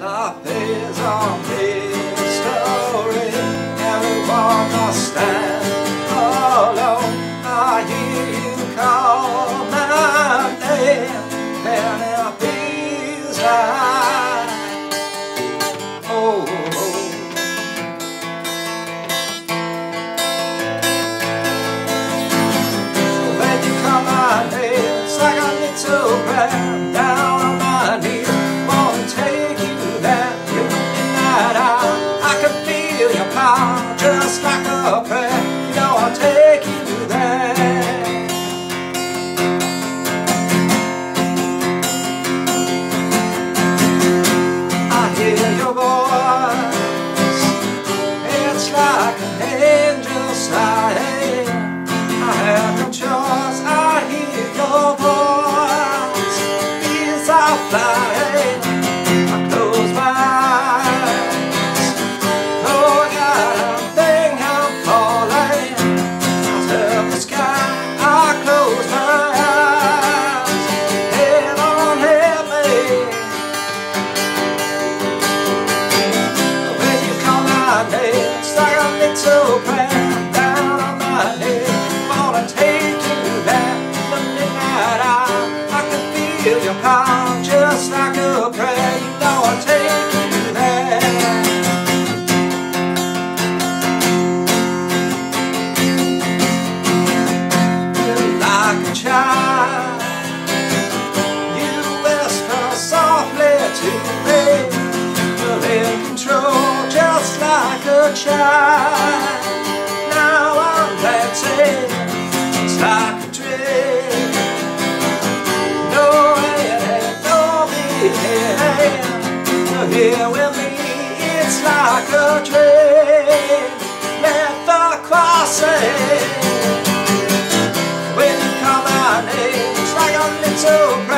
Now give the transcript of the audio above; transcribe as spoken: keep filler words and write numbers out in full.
Life is a mystery, everyone must stand alone. I hear you call my name, and it feels like oh, oh. When you call my name, it's like a little prayer down on my knees. Won't take you there, you midnight hour. I can feel your power, just like a prayer. You know I'll take you there. I hear your voice, it's like an angel sighing. I have no choice, I hear your voice. These are flying. I close my eyes, though I got a thing I'm falling. I touch the sky, I close my eyes. Heaven help me. When you call my name, it's like a little prayer down on my head. Wanna take you there, the midnight hour. I can feel your power, just like a prayer. You know I'll take you there. You're like a child, you whisper softly to me. You're in control, just like a child. Now I'm dancing, it's like a dream. No end, no beginning. You're here with me, it's like a dream. Let the cross sing. When you call my name, it's like a little